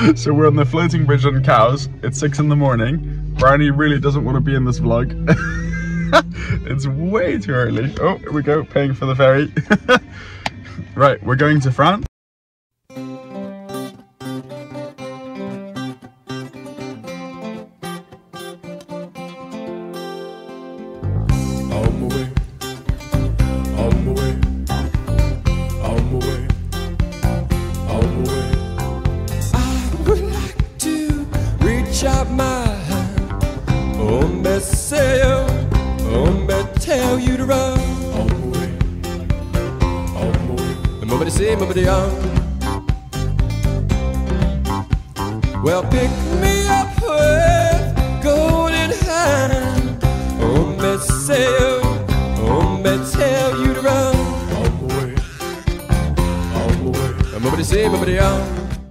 So we're on the floating bridge on Cowes. It's 6 in the morning. Brownie really doesn't want to be in this vlog. It's way too early. Oh, here we go, paying for the ferry. Right, we're going to France. Tell you to run all the way, nobody say, nobody on. Well, pick me up with golden hand. Oh, me say, oh, me tell you to run all the way, nobody say, nobody on.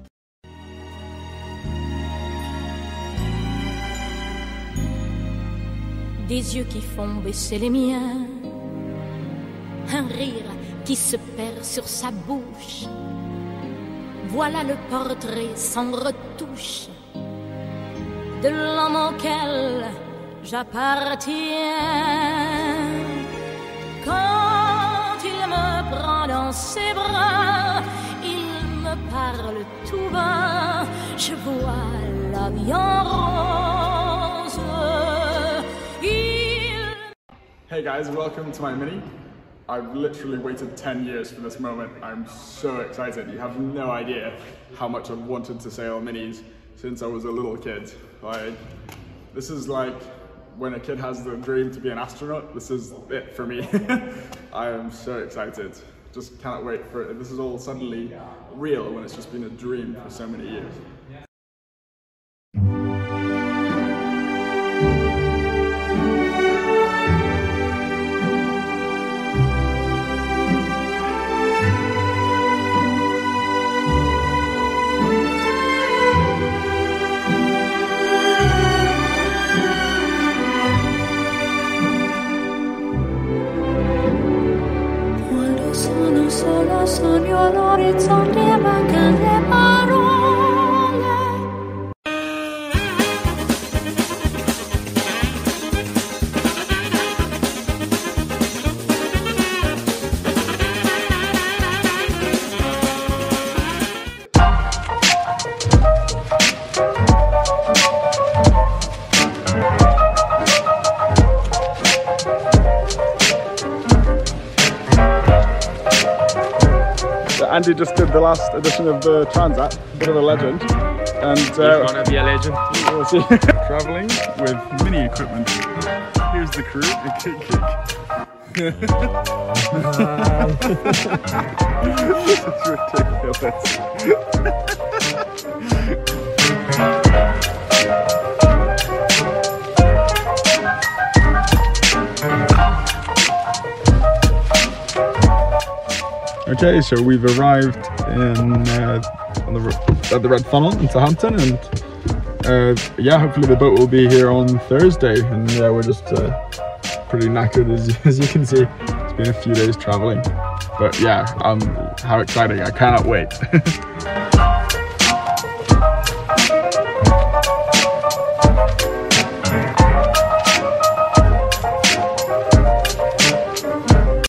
Des yeux qui font baisser les miens, un rire qui se perd sur sa bouche. Voilà le portrait sans retouche de l'homme auquel j'appartiens. Quand il me prend dans ses bras, il me parle tout bas, je vois la vie en rose. Hey guys, welcome to my mini. I've literally waited 10 years for this moment. I'm so excited. You have no idea how much I've wanted to sail minis since I was a little kid. Like, this is like when a kid has the dream to be an astronaut. This is it for me. I am so excited. Just can't wait for it. This is all suddenly real when it's just been a dream for so many years. Sogno all'orizzonte e mancano le parole. Andy just did the last edition of the Transat, bit of a legend, and he's gonna be a legend. We'll see. Traveling with mini equipment. Here's the crew. This is Okay, so we've arrived in at the Red Funnel in Southampton, and yeah, hopefully the boat will be here on Thursday. And yeah, we're just pretty knackered as you can see. It's been a few days traveling, but yeah, how exciting! I cannot wait.